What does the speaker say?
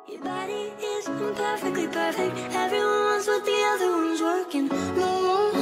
Your body is perfectly perfect. Everyone wants what the other one's working. No.